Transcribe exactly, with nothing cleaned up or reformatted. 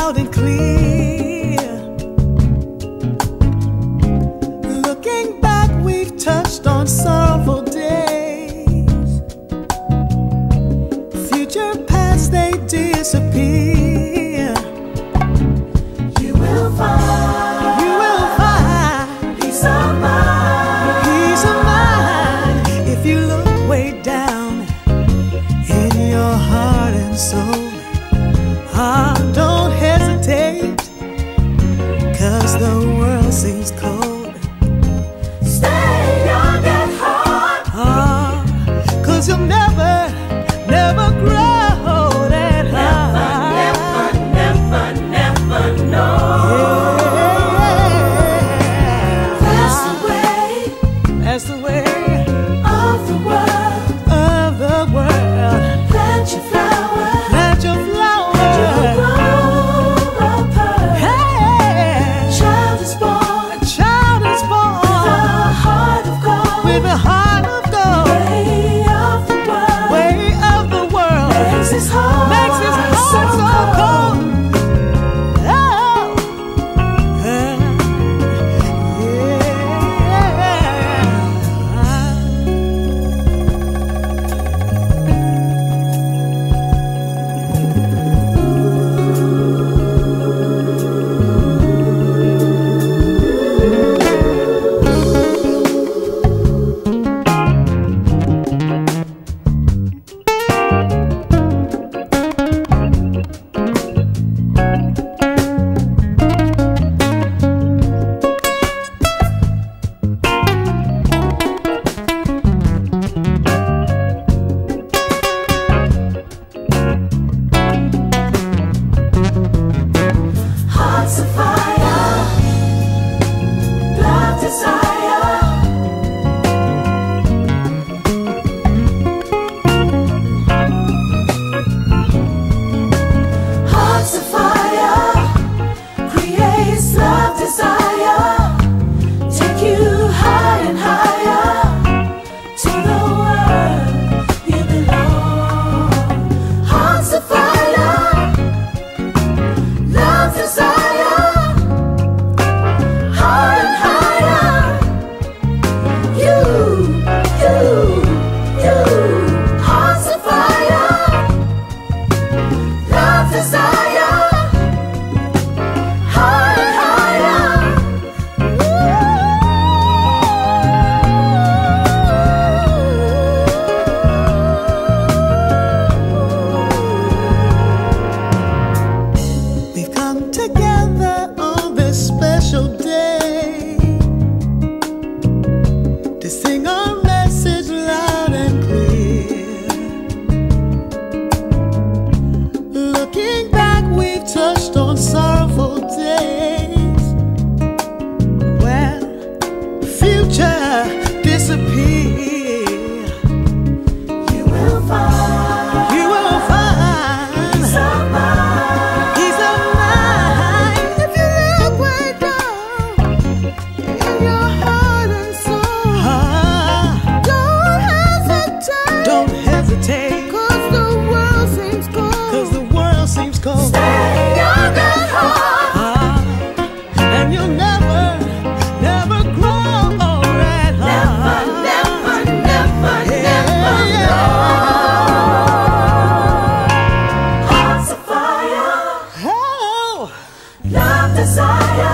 loud and clear. Looking back, we've touched on sorrowful days. Future past, they disappear. You will find, You will find peace of mind, peace of mind if you look way down in your heart and soul. Ah, don't hesitate, 'cause the world seems cold. Stay young at heart. Ah, 'cause you'll never, never grow that high. Never, never, never know. Yeah. That's the way That's the way of the world. of the world. Plant your flower, Plant your flower. grow a pearl. Hey, Child is born a child is with born a heart of gold. with a heart of gold. Way of the world Way of the world makes his heart, makes his heart so cold. Oh, hearts of fire, love, desire. Hearts of fire creates love, desire. Take you high and higher to the world you belong. Hearts of fire, love, desire, higher and higher. You, you, you. Hearts of fire, love, desire, higher and higher. we've come together on this special day to sing our message loud and clear. Looking back, we've touched on sorrowful days where future disappear. You will find You will find peace of mind. peace of mind if you look way down in your heart and soul. Ah, Don't hesitate, don't hesitate, 'cause the world seems cold. 'cause the world seems cold. Stay young at heart. Ah, and you'll never, never grow old at Never, heart. never, never, Yeah, never yeah. know. Hearts of fire, Oh, love, desire.